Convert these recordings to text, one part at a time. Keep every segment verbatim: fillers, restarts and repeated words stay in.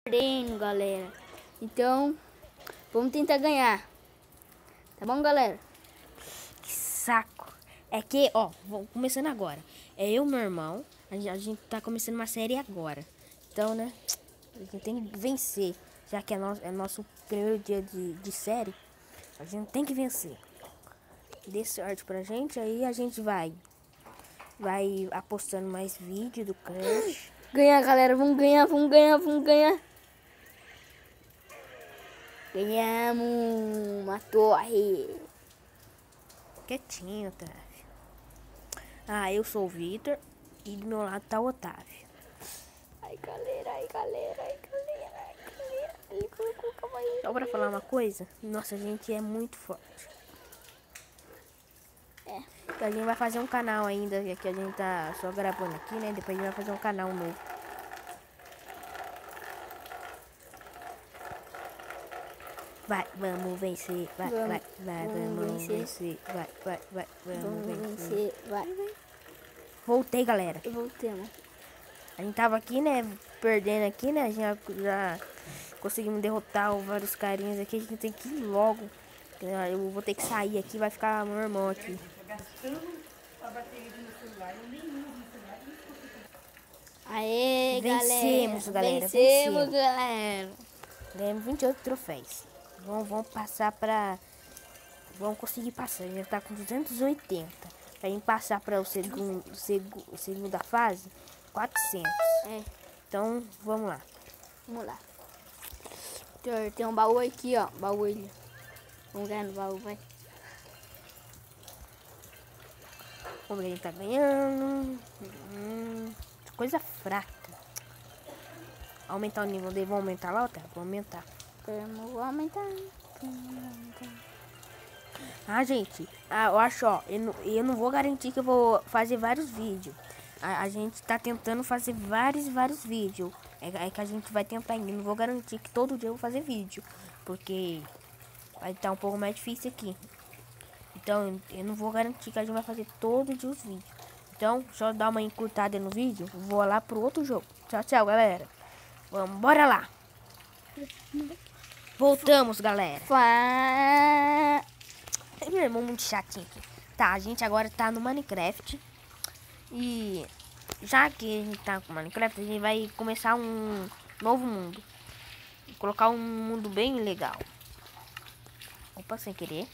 Perdendo, galera. Então, vamos tentar ganhar. Tá bom, galera? Que saco. É que, ó, vou começando agora. É eu e meu irmão. A gente, a gente tá começando uma série agora. Então, né, a gente tem que vencer. Já que é, no, é nosso primeiro dia de, de série, a gente tem que vencer. Dê sorte pra gente, aí a gente vai. Vai apostando mais vídeo do Crush. Ganhar, galera. Vamos ganhar, vamos ganhar, vamos ganhar. Ganhamos uma torre. Quietinho, Otávio. Ah, eu sou o Vitor e do meu lado tá o Otávio. Ai, galera, ai, galera, ai, galera, ai, galera. Ele colocou, calma aí. Só pra falar uma coisa, nossa, a gente é muito forte. É. A gente vai fazer um canal ainda, que a gente tá só gravando aqui, né? Depois a gente vai fazer um canal novo. Vai, vamos vencer, vai, Vamos, vai, vai, vamos vamos vencer. vencer, vai, vai, vai, vamos, Vamos vencer. vencer, vai. Voltei, galera. Eu voltei, mano. A gente tava aqui, né, perdendo aqui, né? A gente já, já conseguimos derrotar vários carinhas aqui. A gente tem que ir logo. Eu vou ter que sair aqui, vai ficar meu irmão aqui. Aê, Vencemos, galera, Vencemos, vencemos. galera. Ganhamos vinte e oito troféus. Vamos, vamos passar pra... Vamos conseguir passar. A gente tá com duzentos e oitenta. Pra gente passar para o segundo, segu, segunda fase, quatrocentos. É. Então, vamos lá. Vamos lá. Tem, tem um baú aqui, ó. Baú ali. Vamos ganhar no baú, vai. Vamos ver quem tá ganhando. Hum, coisa fraca. Aumentar o nível dele. Vou aumentar lá, Otávio? Vou aumentar. Vamos aumentar. Vamos aumentar. Ah, gente. Ah, eu acho, ó. Eu não, eu não vou garantir que eu vou fazer vários vídeos. A, a gente tá tentando fazer vários, vários vídeos. É, é que a gente vai tentar ainda. Não vou garantir que todo dia eu vou fazer vídeo. Porque vai estar um pouco mais difícil aqui. Então, eu não vou garantir que a gente vai fazer todo dia os vídeos. Então, só dar uma encurtada no vídeo. Vou lá pro outro jogo. Tchau, tchau, galera. Vamos, bora lá. Voltamos, galera. Fá. Meu irmão muito chatinho aqui. Tá, a gente agora tá no Minecraft. E já que a gente tá com Minecraft, a gente vai começar um novo mundo. Colocar um mundo bem legal. Opa, sem querer.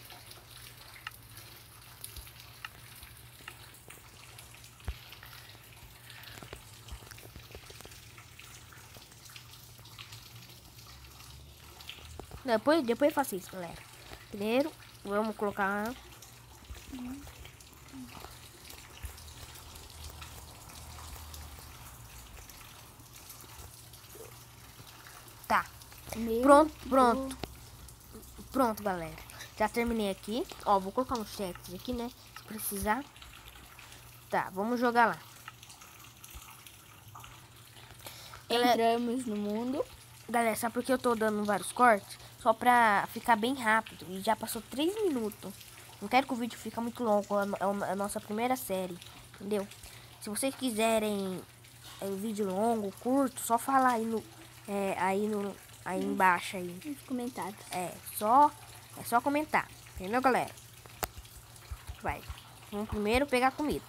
Depois, depois eu faço isso, galera. Primeiro, vamos colocar... Tá. Meu Pronto, pronto. Pronto, galera. Já terminei aqui. Ó, vou colocar uns chats aqui, né? Se precisar. Tá, vamos jogar lá. Entramos no mundo. Galera, sabe por que eu tô dando vários cortes? Só pra ficar bem rápido. E já passou três minutos. Não quero que o vídeo fique muito longo. É a nossa primeira série. Entendeu? Se vocês quiserem é, um vídeo longo, curto, só falar aí no... É, aí no... Aí embaixo aí. Nos comentários. É, só... É só comentar. Entendeu, galera? Vai. Vamos primeiro pegar comida.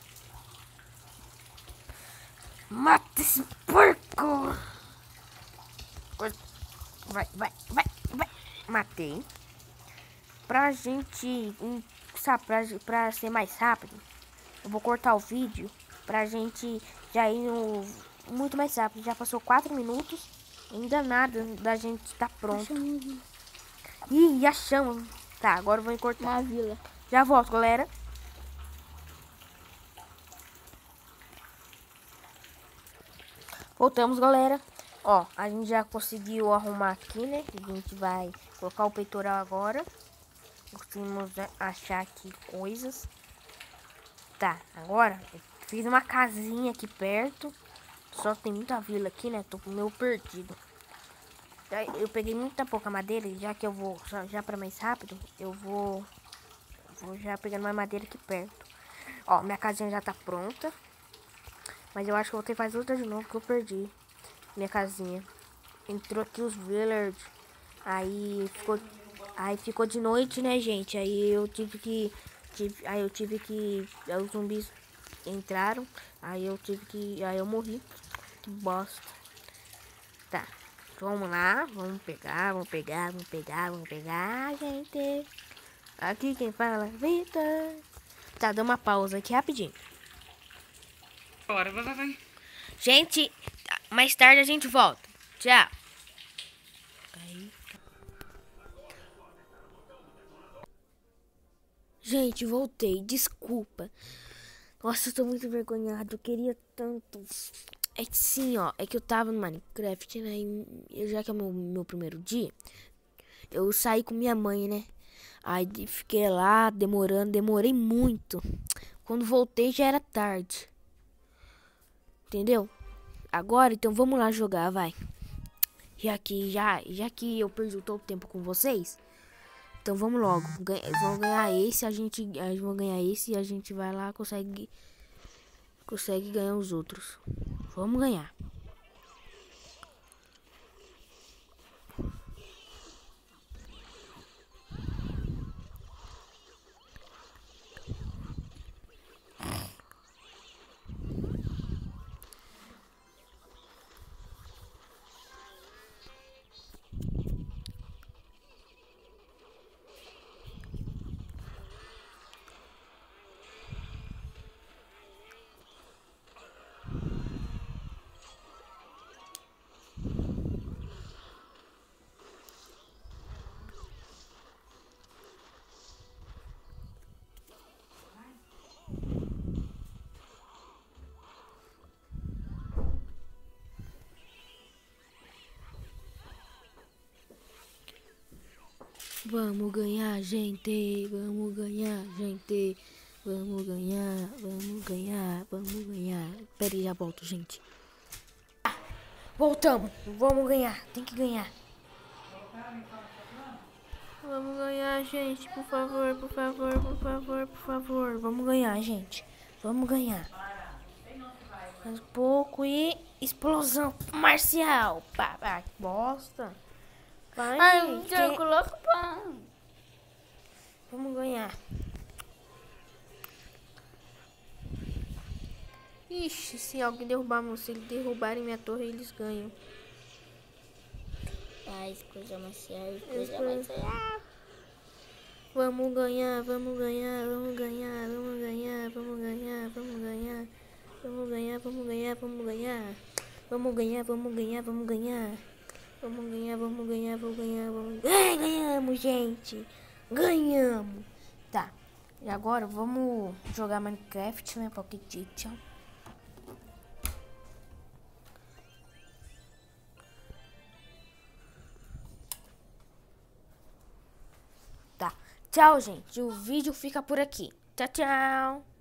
Mata esse porco! Vai, vai, vai, vai. Matei. Pra gente, sabe, pra, pra ser mais rápido, eu vou cortar o vídeo pra gente já ir no, muito mais rápido. Já passou quatro minutos, ainda nada da gente tá pronto. Ih, achamos. Tá, agora eu vou cortar. Uma vila. Já volto, galera. Voltamos, galera. Ó, a gente já conseguiu arrumar aqui, né? A gente vai colocar o peitoral agora. Conseguimos achar aqui coisas. Tá, agora eu fiz uma casinha aqui perto. Só tem muita vila aqui, né? Tô meio perdido. Eu peguei muita pouca madeira. Já que eu vou, já, já pra mais rápido, eu vou, vou já pegando mais madeira aqui perto. Ó, minha casinha já tá pronta. Mas eu acho que eu vou ter que fazer outra de novo, que eu perdi minha casinha. entrou aqui os villagers. Aí ficou, aí ficou de noite, né, gente? Aí eu tive que, tive, aí eu tive que, aí os zumbis entraram. Aí eu tive que, aí eu morri. Que bosta. Tá, vamos lá, vamos pegar, vamos pegar, vamos pegar, vamos pegar, gente. Aqui quem fala, Vitor. Tá, dá uma pausa aqui rapidinho. Bora, vai, vai, vai. Gente, mais tarde a gente volta. Tchau. Gente, voltei. Desculpa. Nossa, eu tô muito envergonhado. Eu queria tanto. É que sim, ó. É que eu tava no Minecraft, né? E já que é o meu, meu primeiro dia, eu saí com minha mãe, né? Aí fiquei lá demorando. Demorei muito. Quando voltei já era tarde. Entendeu? Agora, então vamos lá jogar, vai. Já que, já, já que eu perdi todo o tempo com vocês, então vamos logo. Ganha, vamos ganhar esse, a gente, a gente vai ganhar esse e a gente vai lá, consegue, consegue ganhar os outros. Vamos ganhar. Vamos ganhar, gente. Vamos ganhar, gente. Vamos ganhar, vamos ganhar, vamos ganhar. Pera aí, já volto, gente. Voltamos. Vamos ganhar. Tem que ganhar. Vamos ganhar, gente. Por favor, por favor, por favor, por favor. Vamos ganhar, gente. Vamos ganhar. Mais um pouco e explosão marcial. Pá, pá, que bosta. Vai, Ai, gente. já coloca pão. Vamos ganhar. Ixi, se alguém derrubar, se eles derrubarem minha torre, eles ganham. Faz coisa marcial, Eles coisa marcial. Vamos ganhar, vamos ganhar, vamos ganhar, vamos ganhar, vamos ganhar, vamos ganhar. Vamos ganhar, vamos ganhar, vamos ganhar. Vamos ganhar, vamos ganhar, vamos ganhar. Vamos ganhar, vamos ganhar, vamos ganhar, vamos ganhar. Ganhamos, gente. Ganhamos. Tá. E agora vamos jogar Minecraft, né? Pocket Edition. Tá. Tchau, gente. O vídeo fica por aqui. Tchau, tchau.